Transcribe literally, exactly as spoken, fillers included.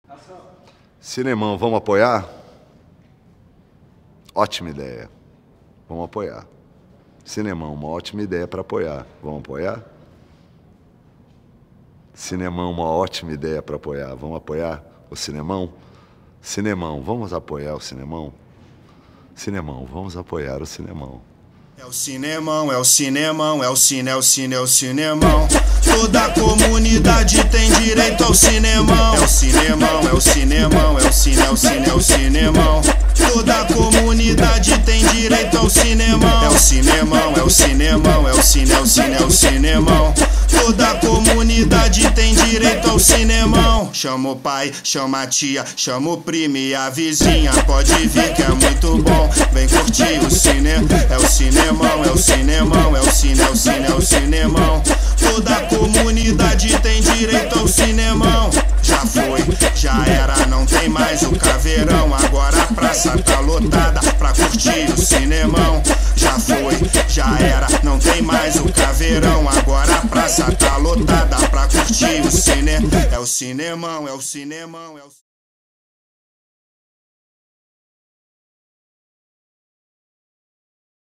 Cinemão, vamos apoiar? Ótima ideia. Vamos apoiar. Cinemão, uma ótima ideia para apoiar. Vamos apoiar? Cinemão, uma ótima ideia para apoiar. Vamos apoiar o Cinemão? Cinemão, vamos apoiar o Cinemão? Cinemão, vamos apoiar o Cinemão. É o Cinemão, é o Cinemão, é o cine, é o cine, é o Cinemão. Toda a comunidade tem direito ao Cinemão. É o Cinemão, é o Cinemão, é o cine, é o cine, é o Cinemão. Toda a comunidade tem direito ao Cinemão. É o Cinemão, é o Cinemão, é o cine, é o cine, é o Cinemão. Toda a comunidade tem direito ao Cinemão. Chama o pai, chama a tia, chama o primo e a vizinha. Pode vir que é muito bom, vem curtir o cine. É o Cinemão, é o Cinemão, é o cine, é o cine, é o Cinemão. Toda a comunidade tem direito ao Cinemão. Já foi, já era, não tem mais o caveirão. Agora a praça tá lotada pra curtir o Cinemão. Já foi, já era, não tem mais o caveirão. Agora a praça tá lotada pra curtir o cine. É o Cinemão, é o Cinemão, é o